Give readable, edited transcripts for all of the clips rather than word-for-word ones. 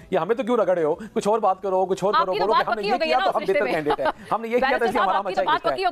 ये हमें तो क्यों रगड़े हो, कुछ और बात करो, कुछ और करो, बोलो कि हमने ये किया तो हम बेहतर कैंडिडेट है, हमने ये किया तो इसलिए हमारा अच्छा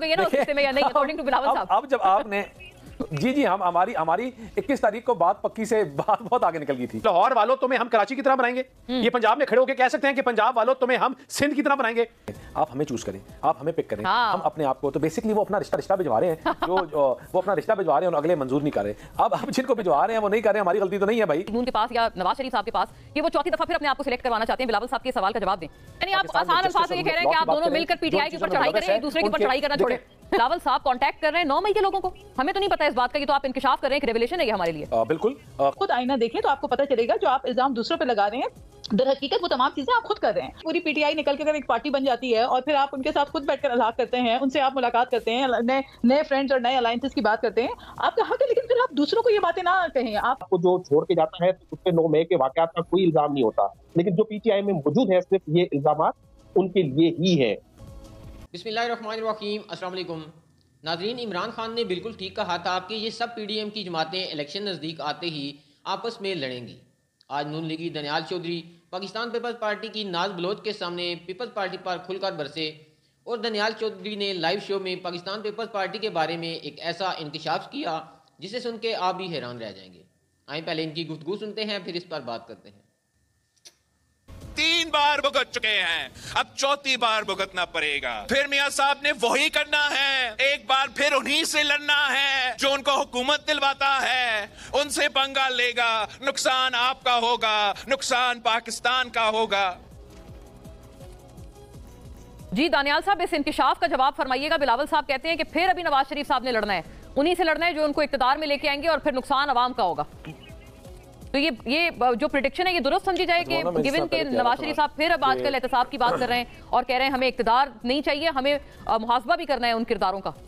है। अब जब आपने जी हम हमारी 21 तारीख को बात पक्की से बात बहुत आगे निकल गई थी। लाहौर वालों तुम्हें हम कराची की तरह बनाएंगे, ये पंजाब में खड़े होकर कह सकते हैं कि पंजाब वालों तुम्हें हम सिंध की तरह बनाएंगे। आप हमें चूज करें, आप हमें पिक करें, हम अपने आप को। तो बेसिकली वो अपना रिश्ता भिजवा रहे हैं, जो वो अपना रिश्ता भिजवा रहे हैं और अगले मंजूर नहीं कर रहे। अब जिनको भिजवा रहे हैं वो नहीं कर रहे, हमारी गलती तो नहीं है भाई उनके पास या नवाज शरीफ साहब के पास कि वो चौथी दफा फिर अपने आप को सिलेक्ट करवाना चाहते हैं। बिलावल साहब के सवाल का जवाब दें। यानी आप आसान अल्फाज में ये कह रहे हैं कि आप दोनों मिलकर पीटीआई के ऊपर चढ़ाई करें, एक दूसरे के ऊपर चढ़ाई करना छोड़ें। बिलावल साहब कांटेक्ट कर रहे हैं 9 मई के लोगों को, हमें तो नहीं पता इस बात का, ये तो आप इंकिशाफ कर रहे हैं, रेवलेशन है ये हमारे लिए। बिल्कुल खुद आईना देखें तो आपको पता चलेगा जो आप इल्जाम दूसरों पे लगा रहे हैं दर हकीकत वो तमाम चीजें आप खुद कर रहे हैं। पूरी पीटीआई निकल के अगर एक पार्टी बन जाती है और फिर आप उनके साथ खुद बैठकर अलाक करते हैं, उनसे आप मुलाकात करते हैं, नए फ्रेंड्स और नए अलायंसेस की बात करते हैं, आपका हक है, लेकिन फिर आप दूसरों को ये बातें ना कहें। आपको जो छोड़ के जाता है उससे 9 मई के वाकयात का कोई इल्जाम नहीं होता, लेकिन जो पीटीआई में मौजूद है सिर्फ ये इल्जाम उनके लिए ही है। बिस्मिल्लाहिर्रहमानिर्रहीम, अस्सलाम वालेकुम नाज़रीन। इमरान खान ने बिल्कुल ठीक कहा था आपके ये सब पीडीएम की जमातें इलेक्शन नज़दीक आते ही आपस में लड़ेंगी। आज नून लीगी दनियाल चौधरी पाकिस्तान पीपल्स पार्टी की नाज बलोच के सामने पीपल्स पार्टी पर खुलकर बरसे और दनियाल चौधरी ने लाइव शो में पाकिस्तान पीपल्स पार्टी के बारे में एक ऐसा इंकशाफ किया जिसे सुन के आप भी हैरान रह जाएंगे। आइए पहले इनकी गुफ्तगू सुनते हैं, फिर इस पर बात करते हैं। 3 बार भुगत चुके हैं, अब 4थी बार भुगतना पड़ेगा। फिर मियां साहब ने वही करना है, एक बार फिर उन्हीं से लड़ना है जो उनको हुकूमत दिलवाता है, उनसे पंगा लेगा। नुकसान आपका होगा, नुकसान पाकिस्तान का होगा। जी दानियाल साहब, इस इंकिशाफ का जवाब फरमाइएगा। बिलावल साहब कहते हैं कि फिर अभी नवाज शरीफ साहब ने लड़ना है, उन्हीं से लड़ना है जो उनको इक्तदार में लेके आएंगे और फिर नुकसान अवाम का होगा। तो ये जो प्रेडिक्शन है ये दुरुस्त समझी जाए कि गिवन के नवाज शरीफ साहब फिर अब आजकल एहतसाब की बात कर रहे हैं और कह रहे हैं हमें इक्तदार नहीं चाहिए, हमें मुहासबा भी करना है उन किरदारों का।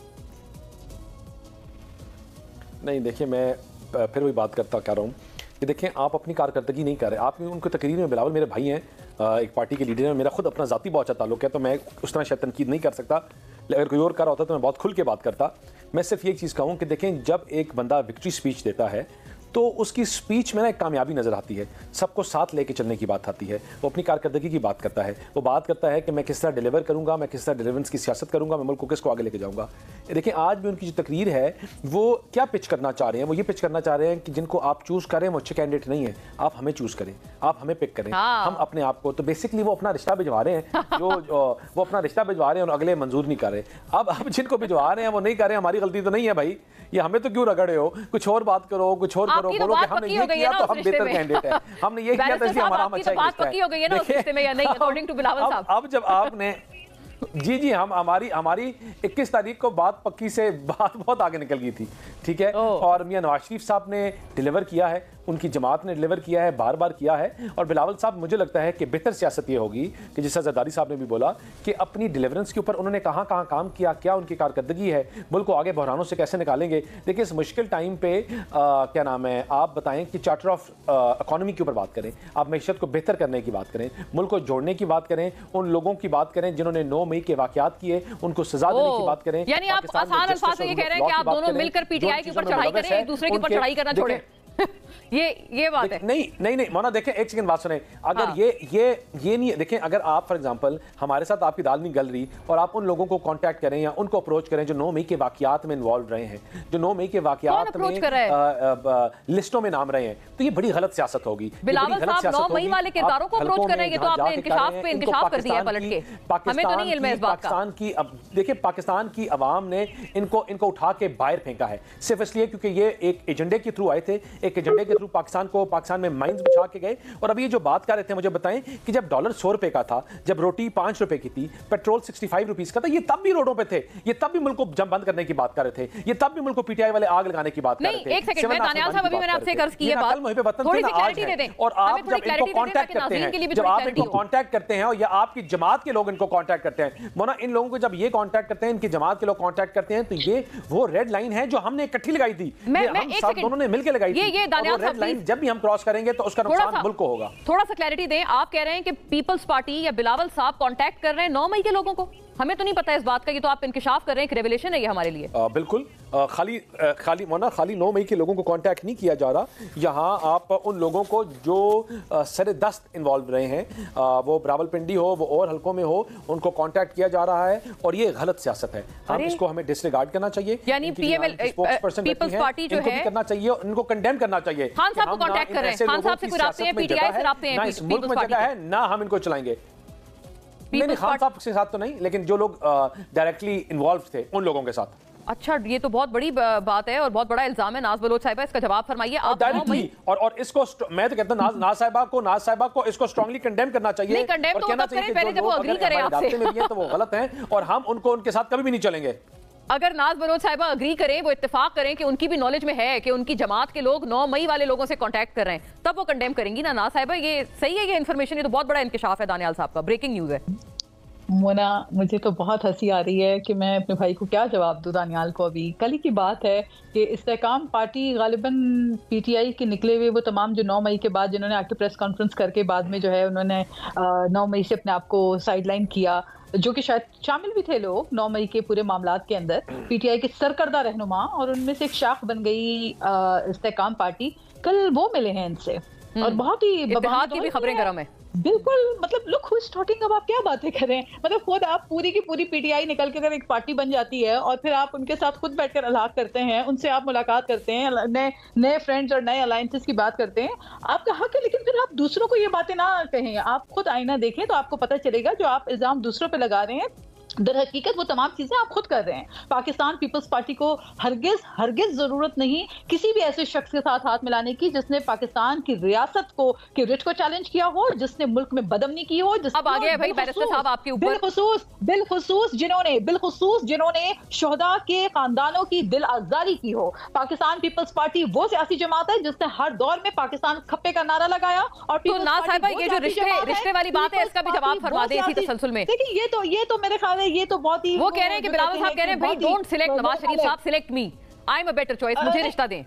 नहीं देखिए, मैं फिर वही बात कर रहा हूँ कि देखें आप अपनी कारकर्दगी नहीं कर रहे। आप उनको तकरीर में बिलावल मेरे भाई हैं, एक पार्टी के लीडर हैं, मेरा खुद अपना ज़ाती बहुत अच्छा ताल्लुक है, तो मैं उस तरह शायद तनकीद नहीं कर सकता। अगर कोई और कर रहा होता तो मैं बहुत खुल के बात करता। मैं सिर्फ एक चीज़ कहूँ कि देखें जब एक बंदा विक्ट्री स्पीच देता है तो उसकी स्पीच में ना एक कामयाबी नज़र आती है, सबको साथ लेके चलने की बात आती है। वो अपनी कारकर्दगी की बात करता है, वो बात करता है कि मैं किस तरह डिलीवर करूंगा, मैं किस तरह डिलीवरेंस की सियासत करूंगा, मैं मुल्क को किसको आगे लेके जाऊंगा। देखिए आज भी उनकी जो तकरीर है वो क्या पिच करना चाह रहे हैं, वो ये पिच करना चाह रहे हैं कि जिनको आप चूज़ करें वो अच्छे कैंडिडेट नहीं है, आप हमें चूज़ करें, आप हमें पिक करें, हम अपने आप को। तो बेसिकली वो अपना रिश्ता भिजवा रहे हैं, वो अपना रिश्ता भिजवा रहे हैं और अगले मंजूर नहीं कर रहे। अब जिनको भिजवा रहे हैं वो नहीं कर रहे, हमारी गलती तो नहीं है भाई, ये हमें तो क्यों रगड़े हो, कुछ और बात करो, कुछ और करो, बोलो कि हमने ये किया तो हम बेहतर कैंडिडेट है, हमने ये किया तो इसलिए हमारा अच्छा है। अब जब आपने जी हम हमारी 21 तारीख को बात पक्की से बात बहुत आगे निकल गई थी, ठीक है। और मियां नवाज शरीफ साहब ने डिलीवर किया है, उनकी जमात ने डिलीवर किया है, बार बार किया है। और बिलावल साहब मुझे लगता है कि बेहतर सियासत ये होगी कि जैसा जरदारी साहब ने भी बोला कि अपनी डिलीवरेंस के ऊपर उन्होंने कहाँ काम किया, क्या उनकी कारकर्दगी है, मुल्क को आगे बहरानों से कैसे निकालेंगे। देखिए इस मुश्किल टाइम पे क्या नाम है, आप बताएं कि चार्टर ऑफ इकॉनमी के ऊपर बात करें, आप मैशत को बेहतर करने की बात करें, मुल्क को जोड़ने की बात करें, उन लोगों की बात करें जिन्होंने 9 मई के वाकयात किए उनको सजा देने की बात करें। यानी आप आसान अल्फाज में ये कह रहे हैं कि आप दोनों मिलकर पीटीआई के ऊपर चढ़ाई करें, एक दूसरे के ऊपर चढ़ाई करना छोड़ें। ये बात है। नहीं मौना देखें, एक सेकंड बात सुने। अगर ये नहीं देखें, अगर आप फॉर एग्जांपल हमारे साथ आपकी दाल नहीं गल रही और आप उन लोगों को कांटेक्ट करें या उनको अप्रोच करें जो 9 मई के वाकयात में इन्वॉल्व रहे हैं, जो 9 मई के वाकयात में लिस्टों में नाम रहे हैं, तो ये बड़ी गलत सियासत होगी। बिलावल साहब 9 मई वाले किरदारों को अप्रोच कर रहे हैं, ये तो आपने इंकिशाफ पे इंकिशाफ कर दिया पलट के। हमें तो नहीं इल्म है इस बात का। देखिए पाकिस्तान की अवाम ने इनको उठा के बाहर फेंका है सिर्फ इसलिए क्योंकि ये एक एजेंडे के थ्रू आए थे, एक एजेंडे के थ्रू पाकिस्तान में माइंस बिछा के गए। और अभी ये जो बात कर रहे थे, मुझे बताएं कि जब डॉलर 100 रुपए का था, जब रोटी 5 रुपए की थी, पेट्रोल 65 रुपीस का था, ये तब भी रोडों पे थे, ये तब भी मुल्क को जम बंद करने की बात कर रहे थे, ये तब भी मुल्क को पीटीआई वाले आग लगाने की बात कर रहे थे। एक सेकंड में दानियाल साहब, अभी मैंने आपसे कर्ज की है बात, थोड़ी सी क्लैरिटी दे दें। और आप जब इनको कांटेक्ट करते हैं, जब आप इनको कांटेक्ट करते हैं या आपकी जमात के लोग इनको कांटेक्ट करते हैं, मोना इन लोगों को जब ये कांटेक्ट करते हैं, इनकी जमात के लोग कांटेक्ट करते हैं, तो ये वो रेड लाइन है जो हमने इकट्ठी लगाई थी, हम सब दोनों ने मिलकर लगाई थी। ये रेड लाइन जब भी हम क्रॉस करेंगे तो उसका नुकसान मुल्क को होगा। थोड़ा सा क्लैरिटी दें। आप कह रहे हैं कि पीपल्स पार्टी या बिलावल साहब कांटेक्ट कर रहे हैं 9 मई के लोगों को, हमें तो नहीं पता इस बात का, ये तो आप इंकिशाफ कर रहे हैं, एक रेवलेशन है ये हमारे लिए। बिल्कुल खाली 9 मई के लोगों को कांटेक्ट नहीं किया जा रहा। यहाँ आप उन लोगों को जो सरे-दस्त इन्वॉल्व रहे हैं, वो रावलपिंडी हो, वो और हलकों में हो, उनको कांटेक्ट किया जा रहा है और ये गलत सियासत है। हम इसको हमें डिसरिगार्ड करना चाहिए। यानी पीपल्स पार्टी जो है करना चाहिए, इनको कंडेम करना चाहिए। खान साहब को कांटेक्ट कर रहे हैं, खान साहब से कोई राब्ते हैं, पीटीआई से राब्ते हैं, ना इस मुल्क में जगह है ना हम इनको चलाएंगे। नहीं, खान साहब के साथ तो नहीं, लेकिन जो लोग डायरेक्टली इन्वॉल्व थे उन लोगों के साथ। अच्छा, ये तो बहुत बड़ी बात है और बहुत बड़ा इल्जाम है। नाज बलोच साहिबा, इसका जवाब फरमाइए आप। और इसको मैं तो कहता हूं नाज साहिबा को इसको स्ट्रांगली कंडेम करना चाहिए। नहीं, कंडेम तो तब करें पहले जब वो अग्री करें आपसे। तो वो गलत हैं और हम उनके साथ कभी भी नहीं चलेंगे। अगर नाज बलोच साहिबा अग्री करें, वो इत्तेफाक करें कि उनकी भी नॉलेज में है कि उनकी जमात के लोग 9 मई वाले लोगों से कांटेक्ट कर रहे हैं, तब वो कंडेम करेंगी ना नाज साहिबा। ये सही है, ये इन्फॉर्मेशन, ये तो बहुत बड़ा इंकिशाफ है दानियाल साहब का, ब्रेकिंग न्यूज है। मोना, मुझे तो बहुत हंसी आ रही है कि मैं अपने भाई को क्या जवाब दूं दानियाल को। अभी कल ही की बात है कि इस्तेहकाम पार्टी गालिबन पीटीआई के निकले हुए वो तमाम जो 9 मई के बाद जिन्होंने आके प्रेस कॉन्फ्रेंस करके बाद में जो है उन्होंने 9 मई से अपने आप को साइडलाइन किया, जो कि शायद शामिल भी थे लोग 9 मई के पूरे मामलात के अंदर, पीटीआई के सरकर्दा रहनुमा, और उनमें से एक शाख बन गई इस्तेहकाम पार्टी। कल वो मिले हैं इनसे और बहुत ही इत्तेहाद की भी खबरें गर्म है। बिल्कुल, मतलब लुक हु इज टॉकिंग, अब आप क्या बातें करें। मतलब खुद आप पूरी की पूरी पीटीआई निकल के अगर एक पार्टी बन जाती है और फिर आप उनके साथ खुद बैठकर अलाक करते हैं, उनसे आप मुलाकात करते हैं, नए फ्रेंड्स और नए अलायंसेस की बात करते हैं, आपका हक है, लेकिन फिर आप दूसरों को ये बातें ना कहें। आप खुद आईना देखें तो आपको पता चलेगा जो आप इल्जाम दूसरों पे लगा रहे हैं, दर हकीकत वो तमाम चीजें आप खुद कर रहे हैं। पाकिस्तान पीपल्स पार्टी को हरगिज जरूरत नहीं किसी भी ऐसे शख्स के साथ हाथ मिलाने की जिसने पाकिस्तान की रियासत को की रिट को चैलेंज किया हो, जिसने मुल्क में बदअमनी की हो। अब आगे भाई बैरिस्टर साहब आपके ऊपर बिलखुसूस जिन्होंने शोहदा के खानदानों की दिल आजारी की हो। पाकिस्तान पीपल्स पार्टी वो सियासी जमात है जिसने हर दौर में पाकिस्तान खप्पे का नारा लगाया। और तो ना साहिबा, ये जो रिश्ते वाली बात है, इसका भी जवाब फरमा दें इसी तसलसल में। देखिए, ये तो मेरे ख्याल ये तो बहुत ही, वो कह रहे हैं कि बिलावल साहब कह रहे हैं भाई डोंट सिलेक्ट नवाज शरीफ साहब, select me, I am a better choice, मुझे रिश्ता दें।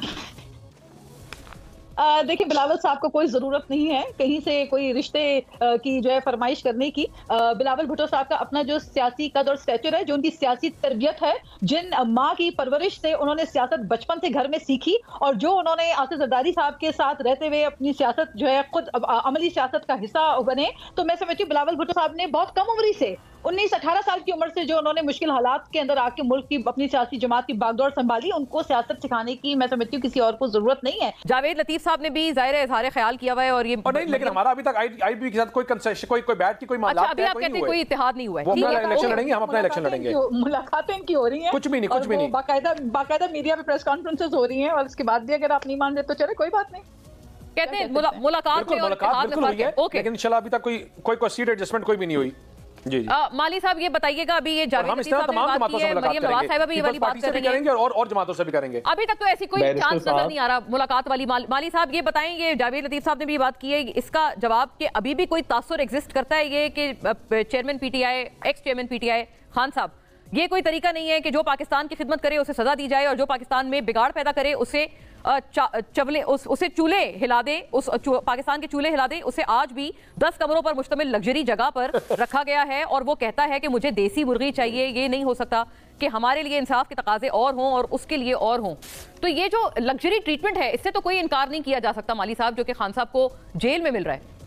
देखिए, बिलावल साहब को कोई जरूरत नहीं है कहीं से कोई रिश्ते की जो है फरमाइश करने की। बिलावल भुट्टो साहब का अपना जो सियासी कद और स्टैचर है, जो उनकी सियासी तरबियत है, जिन माँ की परवरिश से उन्होंने सियासत बचपन से घर में सीखी और जो उन्होंने आसिफ जरदारी साहब के साथ रहते हुए अपनी सियासत जो है खुद अमली सियासत का हिस्सा बने, तो मैं समझती हूँ बिलावल भुट्टो साहब ने बहुत कम उम्र से 19-18 साल की उम्र से जो उन्होंने मुश्किल हालात के अंदर आके मुल्क की अपनी सियासी जमात की बागडोर संभाली, उनको सियासत सिखाने की मैं समझती हूँ किसी और को जरूरत नहीं है। जावेद लतीफ साहब ने भी जाहिर है इज़हार ख्याल किया हुआ है और ये नहीं, लेकिन हमारा अभी तक आईबी के साथ कोई कंसेशन, कोई बैठ की कोई मामला, अच्छा, अभी आप कहते हैं कोई इत्तेहाद नहीं हुआ है, इलेक्शन लड़ेंगे, हम अपना इलेक्शन लड़ेंगे। मुलाकातें इनकी हो रही हैं, कुछ भी नहीं, बाकायदा मीडिया पे प्रेस कॉन्फ्रेंसेस हो रही हैं और उसके बाद भी अगर आप नहीं मान रहे तो चले, कोई बात नहीं। कहते हैं मुलाकात में और इत्तेहाद में फर्क है। ओके, लेकिन इंशाल्लाह अभी तक कोई सीट एडजस्टमेंट कोई भी नहीं हुई। जी जी। माली साहब ये बताइएगा, अभी ये जावेद लतीफ साहब ने बात की है, मरियम नवाज साहिबा भी ये वाली बात कर रही हैं और जमातों से भी करेंगे। अभी तक तो ऐसी कोई चांस नजर नहीं आ रहा मुलाकात वाली। माली साहब ये बताएं, ये जावेद लतीफ साहब ने भी बात की है, इसका जवाब कि अभी भी कोई तासुर एग्जिस्ट करता है ये कि chairman PTI, ex chairman PTI Khan साहब, ये कोई तरीका नहीं है कि जो पाकिस्तान की खिदमत करे उसे सजा दी जाए और जो पाकिस्तान में बिगाड़ पैदा करे उसे उसे चूल्हे हिला दे, पाकिस्तान के चूल्हे हिला दे। उसे आज भी 10 कमरों पर मुश्तमिल लग्जरी जगह पर रखा गया है और वो कहता है कि मुझे देसी मुर्गी चाहिए। ये नहीं हो सकता कि हमारे लिए इंसाफ के तकाजे और हों और उसके लिए और हों। तो ये जो लग्जरी ट्रीटमेंट है, इससे तो कोई इनकार नहीं किया जा सकता माली साहब, जो कि खान साहब को जेल में मिल रहा है।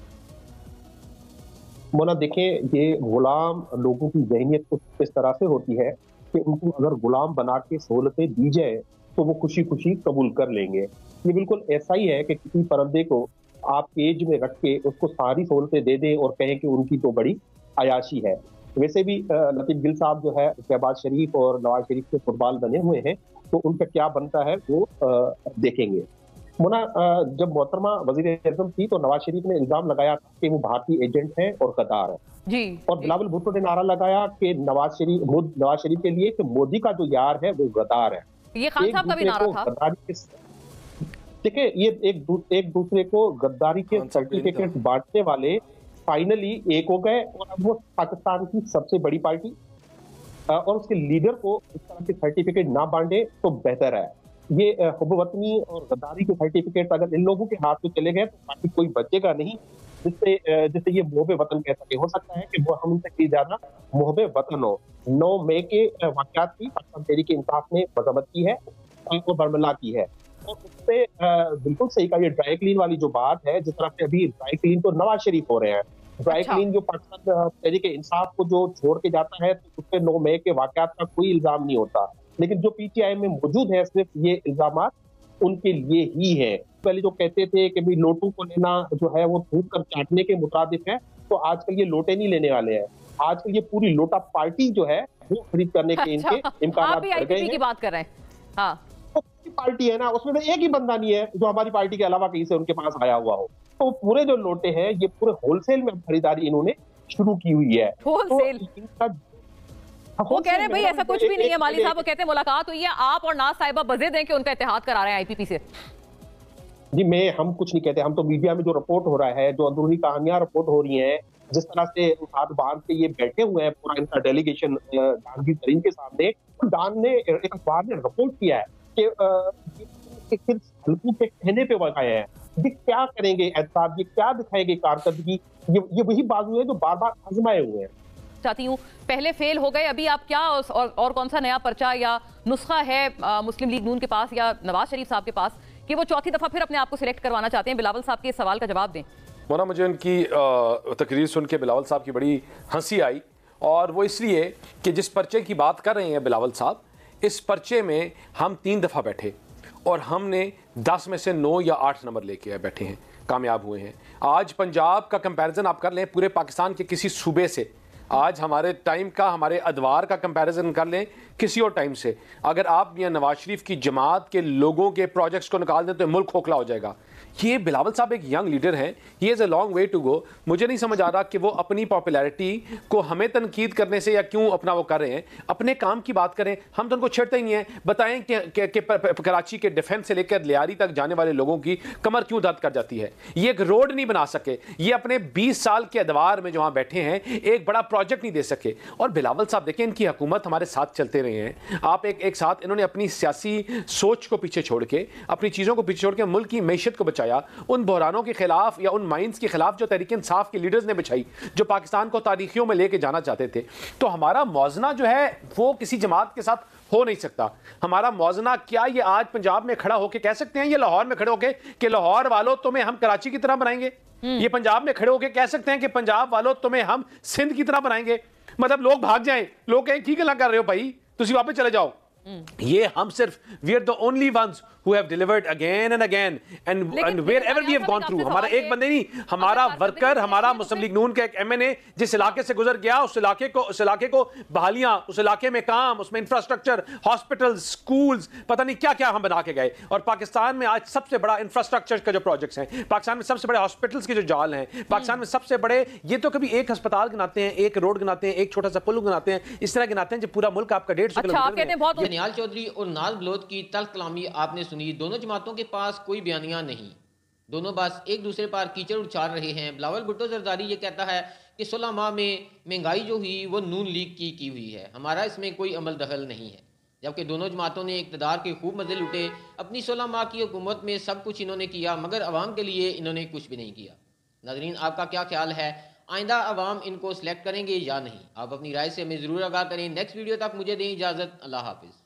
मोना, देखें, ये गुलाम लोगों की जहनियत कुछ इस तरह से होती है कि उनको अगर गुलाम बना के सहूलतें दी जाए तो वो खुशी खुशी कबूल कर लेंगे। ये बिल्कुल ऐसा ही है कि किसी परंदे को आप केज में रख के उसको सारी सहूलतें दे दें और कहें कि उनकी तो बड़ी अयाशी है। वैसे भी लतीफ गिल साहब जो है शहबाज शरीफ और नवाज शरीफ के फुटबॉल बने हुए हैं, तो उनका क्या बनता है वो देखेंगे। मोना, जब मोहतरमा वज़ीर-ए-आज़म थी तो नवाज शरीफ ने इल्जाम लगाया कि वो भारतीय एजेंट है और गद्दार है जी, और बिलावल भुट्टो ने नारा लगाया कि नवाज शरीफ के लिए कि मोदी का जो यार है वो गद्दार है। ये खान साहब का भी नारा था। देखिए, ये एक दूसरे को गद्दारी के सर्टिफिकेट बांटने वाले फाइनली एक हो गए और अब वो पाकिस्तान की सबसे बड़ी पार्टी और उसके लीडर को इस तरह के सर्टिफिकेट ना बांटे तो बेहतर है। ये हुब वतनी और गद्दारी के सर्टिफिकेट अगर इन लोगों के हाथ में चले गए तो बाकी कोई बचेगा नहीं। जिससे ये मोहबे वतन कह सके। हो सकता है कि वो हम उनसे कहीं ज्यादा मोहबे वतन हो। 9 मई के वाकयात की पाकिस्तान तहरीक इंसाफ ने मजम्मत की है और बरमला की है, और उससे बिल्कुल सही का ये ड्राई क्लीन वाली जो बात है, जिस तरह से अभी ड्राई क्लीन तो नवाज शरीफ हो रहे हैं, ड्राई क्लीन जो पाकिस्तान तहरीक इंसाफ को जो छोड़ के जाता है तो उस पर 9 मई के वाकयात का कोई इल्जाम नहीं होता, लेकिन जो पीटीआई में मौजूद है सिर्फ ये इल्जाम उनके लिए ही है। पहले जो कहते थे कि भाई नोटों को लेना जो है वो थूक कर चाटने के मुताबिक है, तो आजकल ये लोटे नहीं लेने वाले हैं। आजकल ये पूरी लोटा पार्टी जो है वो खरीद करने के इनके इम्कान बढ़ गए हैं। की बात कर रहे हैं, हाँ, तो पार्टी है ना, उसमें तो एक ही बंदा नहीं है जो हमारी पार्टी के अलावा कहीं से उनके पास आया हुआ हो। तो पूरे जो लोटे हैं ये पूरे होलसेल में खरीदारी इन्होंने शुरू की हुई है। होलसेल वो कह रहे हैं भाई ऐसा कुछ भी नहीं है। माली साहब वो कहते हैं मुलाकात हुई है, आप और नाज साहिबा बजे दें कि उनका इत्तेहाद करा रहे हैं आईपीपी से। जी हम कुछ नहीं कहते, हम तो मीडिया में जो रिपोर्ट हो रहा है, जो अंदरूनी कहानियां रिपोर्ट हो रही हैं, जिस तरह से हाथ बांध के ये बैठे हुए हैं पूरा इनका डेलीगेशन डान तरीन के सामने, डान ने एक अखबार ने रिपोर्ट किया है कि सिर्फ हल्कू के कहने पे वकाए हैं। ये क्या करेंगे एहसाब, ये क्या दिखाएंगे कारकर्दगी, ये वही बाजू है जो बार बार आजमाए हुए हैं। चाहती हूँ पहले फेल हो गए, अभी आप क्या और कौन सा नया पर्चा या नुस्खा है मुस्लिम लीग नून के पास या नवाज शरीफ साहब के पास कि वो चौथी दफा फिर अपने आप को सिलेक्ट करवाना चाहते हैं? बिलावल साहब के इस सवाल का जवाब दें। मोना, मुझे उनकी तकरीर सुन के बिलावल साहब की बड़ी हंसी आई, और वो इसलिए कि जिस पर्चे की बात कर रहे हैं बिलावल साहब, इस पर्चे में हम 3 दफ़ा बैठे और हमने 10 में से 9 या 8 नंबर लेके बैठे हैं, कामयाब हुए हैं। आज पंजाब का कंपैरिजन आप कर लें पूरे पाकिस्तान के किसी सूबे से, आज हमारे टाइम का, हमारे अदवार का कंपैरिजन कर लें किसी और टाइम से, अगर आप मियां नवाज शरीफ की जमात के लोगों के प्रोजेक्ट्स को निकाल दें तो मुल्क खोखला हो जाएगा। ये बिलावल साहब एक यंग लीडर हैं, he is a long way to go. मुझे नहीं समझ आ रहा कि वो अपनी पॉपुलैरिटी को हमें तनकीद करने से या क्यों अपना वो कर रहे हैं, अपने काम की बात करें। हम तो उनको छेड़ते ही नहीं है। बताएं कि कराची के डिफेंस से लेकर लियारी तक जाने वाले लोगों की कमर क्यों दर्द कर जाती है। ये एक रोड नहीं बना सके, ये अपने 20 साल के अदवार में जो वहाँ बैठे हैं एक बड़ा प्रोजेक्ट नहीं दे सके। और बिलावल साहब देखें, इनकी हुकूमत हमारे साथ चलते रहे हैं, आप एक साथ इन्होंने अपनी सियासी सोच को पीछे छोड़ के, अपनी चीज़ों को पीछे छोड़ के मुल्क की मैशत को बचाया। उन बहरानों के खिलाफ या उन माइंस के खिलाफ जो तहरीक इंसाफ के लीडर्स ने बिछाई, जो पाकिस्तान को तारीखियों में लेके जाना चाहते थे। तो हमारा मौजना जो है वो किसी जमात के साथ हो नहीं सकता। हमारा मौजना क्या ये आज पंजाब में खड़ा होकर कह सकते हैं, ये लाहौर में खड़े होकर कि लाहौर वालों तुम्हें हम कराची की तरह बनाएंगे? ये पंजाब में खड़े होकर कह सकते हैं कि पंजाब वालों तुम्हें हम सिंध की तरह बनाएंगे? मतलब लोग भाग जाएं, लोग कहें ठीक गल्लां कर रहे हो भाई, तुसी वापस चले जाओ। ये हम सिर्फ we are the only ones who have delivered again and again and wherever we have gone through। हमारा एक बंदे नहीं, हमारा वर्कर, हमारा मुस्लिम लीग नून का एक एमएनए जिस इलाके से गुजर गया, उस इलाके को बहालियां, उस इलाके में काम, उसमें इंफ्रास्ट्रक्चर, हॉस्पिटल, स्कूल्स, पता नहीं क्या क्या हम बना के गए। और पाकिस्तान में आज सबसे बड़ा इंफ्रास्ट्रक्चर का जो प्रोजेक्ट्स हैं, पाकिस्तान में सबसे बड़े हॉस्पिटल्स के जो जाल हैं, पाकिस्तान में सबसे बड़े, ये तो कभी एक अस्पताल गिनाते हैं, एक रोड गिनाते हैं, एक छोटा सा पुल गिनाते हैं, इस तरह गिनाते हैं जो पूरा मुल्क आपका 150 किलोमीटर। दनियाल चौधरी और नाज बलोच की तल्ख कलामी आपने सुनी। दोनों जमातों के पास कोई बयानिया नहीं, दोनों बस एक दूसरे पर कीचड़ उछाल रहे हैं। बिलावल भुट्टो जरदारी ये कहता है कि 16 माह में महंगाई जो हुई वो नून लीग की हुई है, हमारा इसमें कोई अमल दखल नहीं है। जबकि दोनों जमातों ने इक़्तिदार के खूब मज़े लुटे। अपनी 16 माह की हुकूमत में सब कुछ इन्होंने किया, मगर अवाम के लिए इन्होंने कुछ भी नहीं किया। नाज़रीन, आपका क्या ख्याल है, आइंदा अवाम इनको सिलेक्ट करेंगे या नहीं? आप अपनी राय से हमें ज़रूर आगाह करें। नेक्स्ट वीडियो तक मुझे दें इजाज़त। अल्लाह हाफिज़।